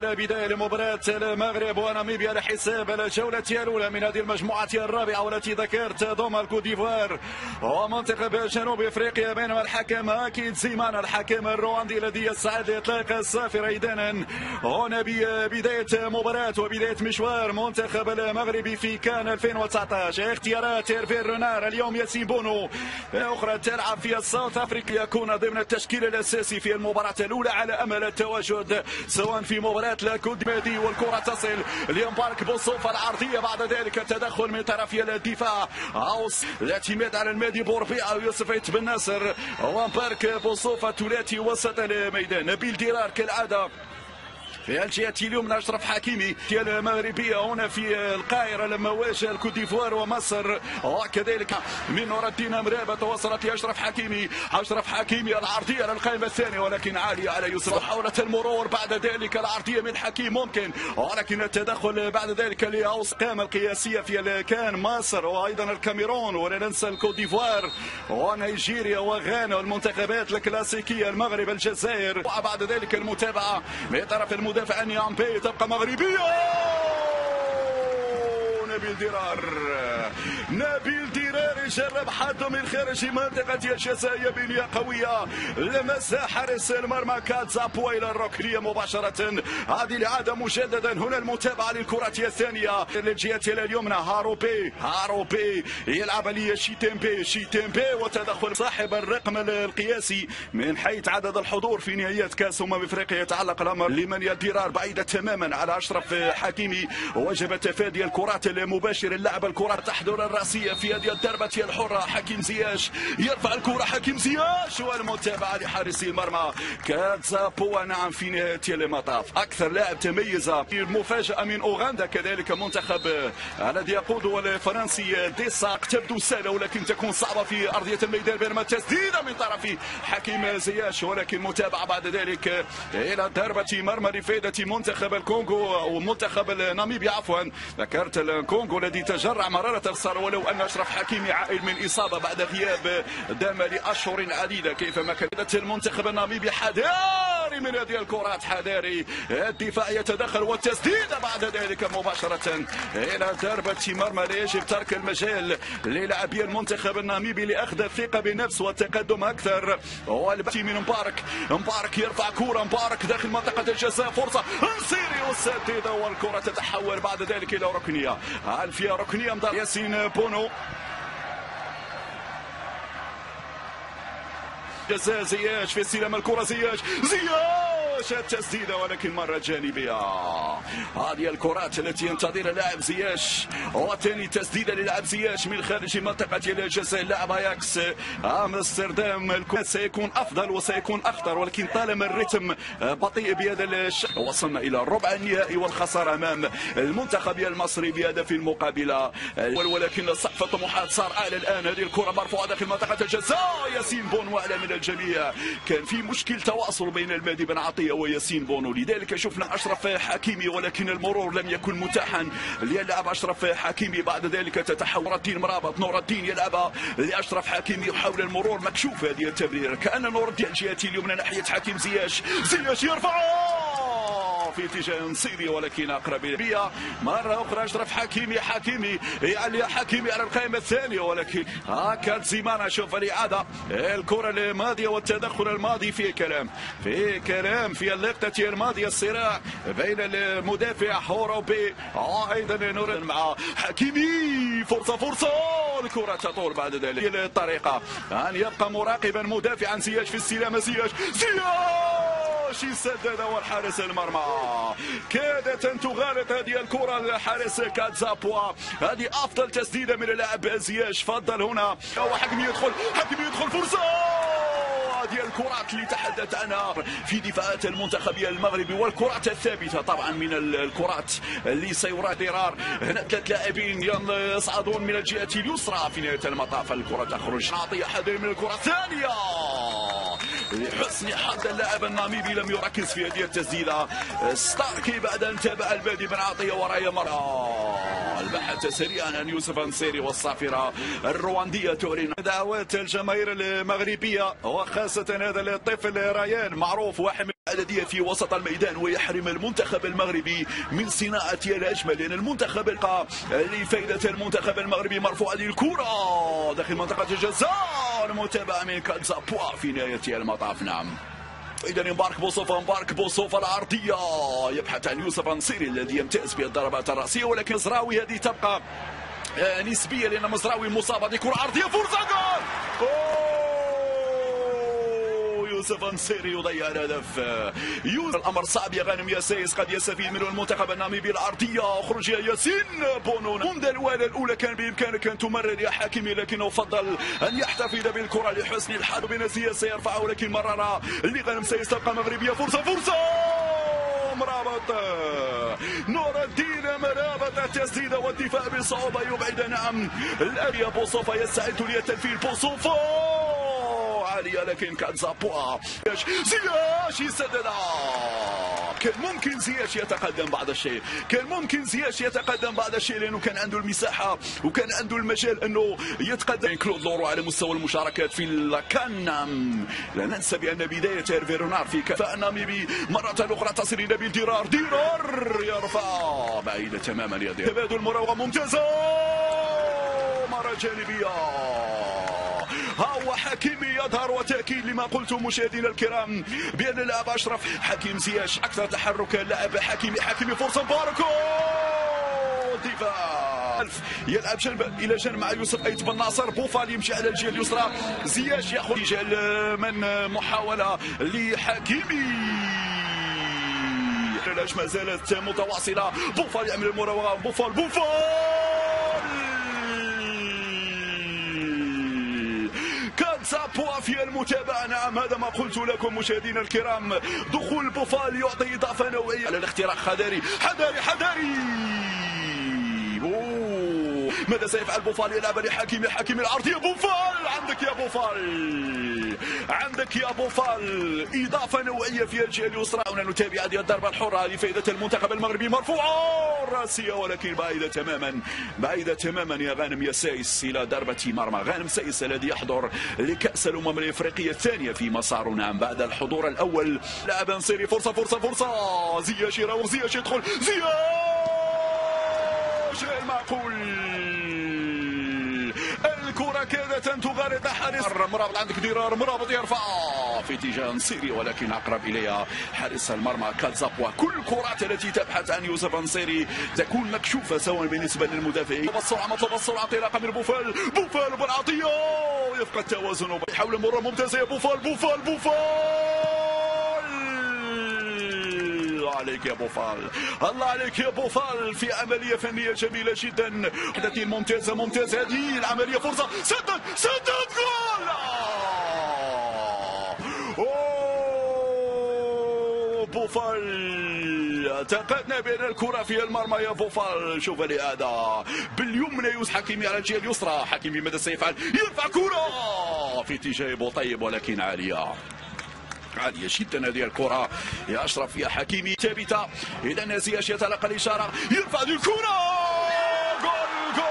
بداية لمباراة المغرب وناميبيا على حساب الجولة الأولى من هذه المجموعة الرابعة والتي ذكرت ضم الكوت ديفوار ومنتخب جنوب افريقيا، بينما الحكم اكيد زيمان الحكم الرواندي الذي يسعد لاطلاق الصافرة. اذا هنا ببداية مباراة وبداية مشوار منتخب المغربي في كان 2019. اختيارات هيرفي رونار اليوم ياسين بونو، أخرى تلعب في الساوث افريقيا، يكون ضمن التشكيل الأساسي في المباراة الأولى على أمل التواجد سواء في مباراة لاكود مادي. والكرة تصل لمبارك بوصوفة العرضية، بعد ذلك التدخل من طرف الدفاع أو الاعتماد على المادي بوربيعة ويوسف عيت بن ناصر ومبارك بوصوفة ثلاثي وسط الميدان. نبيل ديرار كالعادة في الجهة اليمنى، أشرف حكيمي المغربية هنا في القاهرة لما واجه الكوت ديفوار ومصر، وكذلك من نور الدين مرابة توصلت لأشرف حكيمي. أشرف حكيمي العرضية للقائمة الثانية ولكن عالية على يوسف، محاولة المرور بعد ذلك العرضية من حكيم ممكن، ولكن التدخل بعد ذلك لأوس قامة القياسية في كان مصر وأيضا الكاميرون، ولا ننسى الكوت ديفوار ونيجيريا وغانا والمنتخبات الكلاسيكية، المغرب الجزائر. وبعد ذلك المتابعة من طرف مدافع نيامبي تبقى مغربية. نبيل ديرار يجرب حد من خارج منطقة الجزاء، بنية قوية لمس حارس المرمى كاتزابوا إلى الركنية مباشرة. هذه العادة مجددا، هنا المتابعة للكرة الثانية للجهة اليمنى. هاروبي يلعب لي شيتيمبي وتدخل صاحب الرقم القياسي من حيث عدد الحضور في نهائيات كاس افريقيا. يتعلق الامر لمن ديرار بعيدة تماما على اشرف حكيمي، وجب تفادي الكرات المباشرة. اللعب الكرة تحضر الرأسية في هذه الضربة الحرة. حكيم زياش يرفع الكرة، حكيم زياش والمتابعة لحارس المرمى كاتزابوا. نعم في نهاية المطاف أكثر لاعب تميز في المفاجأة من أوغندا، كذلك منتخب الذي يقوده الفرنسي ديساق تبدو سهلة ولكن تكون صعبة في أرضية الميدان، بينما تسديدة من طرف حكيم زياش، ولكن متابعة بعد ذلك إلى ضربة مرمى لفائدة منتخب الكونغو أو منتخب ناميبيا عفوا. ذكرت الكونغو الذي تجرع مرارة الخسارة، ولو أن أشرف حكيمي عائد من إصابة بعد غياب دام لأشهر عديدة. كيفما كانت المنتخب الناميبي حذاري من هذه الكرات، حذاري الدفاع يتدخل والتسديدة بعد ذلك مباشرة إلى ضربة مرمى. لا يجب ترك المجال للاعبي المنتخب الناميبي لأخذ الثقة بالنفس والتقدم أكثر. والبتي من مبارك يرفع كرة، مبارك داخل منطقة الجزاء، فرصة نصيري والسديدة والكرة تتحول بعد ذلك إلى ركنية. هل فيها ركنية من ياسين بونو؟ جزاء زياش في استلام الكرة، زياش التسديدة ولكن مرة جانبية. هذه الكرات التي ينتظرها لاعب زياش، وثاني تسديدة للاعب زياش من خارج منطقة الجزاء. لاعب اياكس امستردام، الكرة سيكون افضل وسيكون اخطر، ولكن طالما الرتم بطيء بهذا وصلنا الى الربع النهائي والخسارة امام المنتخب المصري بهدف مقابل، ولكن سقف الطموحات صار اعلى الان. هذه الكرة مرفوعة داخل منطقة الجزاء، ياسين بونو اعلى من الجميع. كان في مشكل تواصل بين المهدي بن عطية وياسين بونو، لذلك شفنا أشرف حكيمي ولكن المرور لم يكن متاحا ليلعب أشرف حكيمي. بعد ذلك تتحول نور الدين مرابط، نور الدين يلعب لأشرف حكيمي يحاول المرور، مكشوف هذه التمرير، كأن نور الدين الجهة اليمنى ناحية حكيم زياش يرفع في اتجاه نصيري ولكن اقرب بها مره اخرى. اشرف حكيمي يعني حكيمي على القائمه الثانيه، ولكن هكذا زيمان. شوف الاعاده، الكره الماضيه والتدخل الماضي في كلام في اللقطه الماضيه، الصراع بين المدافع هوروبي ايضا نور مع حكيمي، فرصه الكره تطول بعد ذلك الطريقه ان يبقى مراقبا مدافعا زياش في استلام زياش يسدد والحارس المرمى. كادت أن تغالط هذه الكرة الحارس كاتزابوا. هذه أفضل تسديدة من اللاعب زياش، فضل هنا وحكيمي يدخل فرصة. هذه الكرات اللي تحدث عنها في دفاعات المنتخب المغربي، والكرات الثابته طبعا من الكرات اللي سيرى ديرار. هنا ثلاث لاعبين يصعدون من الجهه اليسرى في نهايه المطاف. الكره تخرج، نعطي حذر من الكره الثانيه. لحسن حظ اللاعب الناميبي لم يركز في هذه التسديده. ستاركي بعد ان تابع البادي بن عطيه ورايا مرة البحث سريعا عن يوسف نصيري والصافره الروانديه تعلن دعوات الجماهير المغربيه، وخاصه هذا الطفل ريان معروف واحد الذي في وسط الميدان ويحرم المنتخب المغربي من صناعة الأجمل، لأن المنتخب يلقى لفائدة المنتخب المغربي مرفوعة للكرة داخل منطقة الجزاء، المتابعة من كاتزابوا في نهاية المطاف. نعم، إذا مبارك بوصوفا العرضية يبحث عن يوسف نصيري الذي يمتاز بالضربات الرأسية، ولكن مزراوي هذه تبقى نسبية لأن مزراوي مصاب. هذه كرة عرضية، فرصة جول! يوسف نصيري يضيع الهدف. الامر صعب يا غانم يا سايس، قد يستفيد منه المنتخب الناميبي. العرضيه اخرج يا ياسين بونو. منذ الوهله الاولى كان بامكانك ان تمرر يا حكيمي، لكنه فضل ان يحتفظ بالكره لحسن الحظ. بنزيه سيرفعه لكن مرر لغانم سايس، تبقى مغربيه. فرصه مرابط نور الدين، مرابط التسديده والدفاع بصعوبه يبعد. نعم، الاريا بوصوفا يستعد للتنفيذ. بوصوفا عالية لكن كاتزابوا زياش يسدد. كان ممكن زياش يتقدم بعض الشيء، لأنه كان عنده المساحة وكان عنده المجال أنه يتقدم. كلود لورو على مستوى المشاركات في الكان. لا ننسى بأن بداية هيرفي رونار في كفاءة الناميبي مرة أخرى تصل إلى نبيل ديرار يرفع بعيدة تماما. يا تبادل مراوغة ممتازة، مرة جانبية. ها هو حكيمي يظهر، وتأكيد لما قلت مشاهدينا الكرام بأن اللاعب أشرف حكيم زياش أكثر تحركا. لاعب حكيمي فرصة باركو دفاع، يلعب جنب إلى جنب مع يوسف أيت بن ناصر. بوفال يمشي على الجهة اليسرى، زياش يأخذ من محاولة لحكيمي. العلاج ما زالت متواصلة. بوفال يعمل المراوغة. بوفال كاتزابوا في المتابعة. نعم، هذا ما قلت لكم مشاهدينا الكرام. دخول بوفال يعطي إضافة نوعية على الاختراق. حذاري. ماذا سيفعل بوفال؟ يلعب لحكيمي. العرضية. بوفال، عندك يا بوفال إضافة نوعية في الجهة اليسرى. هنا نتابع هذه الضربة الحرة لفائدة المنتخب المغربي. مرفوعة راسية ولكن بعيدة تماما يا غانم يا سايس إلى ضربة مرمى. غانم سايس الذي يحضر لكأس الأمم الإفريقية الثانية في مساره. نعم، بعد الحضور الأول. لاعب نصيري. فرصة زياش يراوغ. زياش يدخل. غير معقول. الكرة كادت أن تغالط حارس. مرابط عندك ديرار. مرابط يرفع في اتجاه نصيري ولكن أقرب إليها حارس المرمى كاتزابوا. كل الكرات التي تبحث عن يوسف نصيري تكون مكشوفة سواء بالنسبة للمدافعين. مطلب السرعة انطلاقا من بوفال بالعطية يفقد التوازن. يحاول مرة ممتازة يا بوفال. الله عليك يا بوفال في عملية فنية جميلة جدا. وحدة ممتازة هذه العملية. فرصة سدد جول. بوفال اعتقدنا بأن الكرة في المرمى يا بوفال. شوف الإعادة باليمنى. يوسف حكيمي على الجهة اليسرى. حكيمي ماذا سيفعل؟ يرفع كرة في اتجاه بوطيب ولكن عالية جدا هذه الكرة يا أشرف يا حكيمي. ثابتة. إذا زياش يتلقى الإشارة. يرفع هذه الكرة. جول.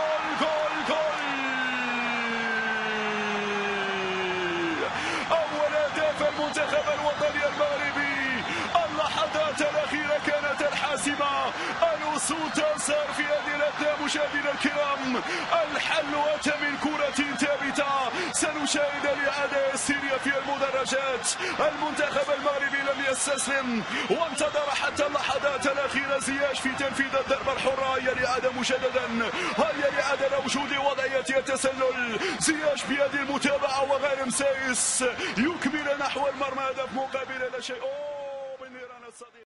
أول أهداف المنتخب الوطني المغربي. اللحظات الأخيرة كانت الحاسمة. الأسود تنصر في هذه الأثناء مشاهدينا الكرام. الحل أتى من كرة ثابتة. سنشاهد الإعادة السرية في المدرجات. المنتخب المغربي لم يستسلم وانتظر حتى اللحظات الأخيرة. زياش في تنفيذ الضربة الحرة. هي الإعادة مجددا. هي الإعادة لوجود وضعية التسلل. زياش بهذه المتابعة وغانم سايس يكمل نحو المرمى. هدف مقابل لا شيء.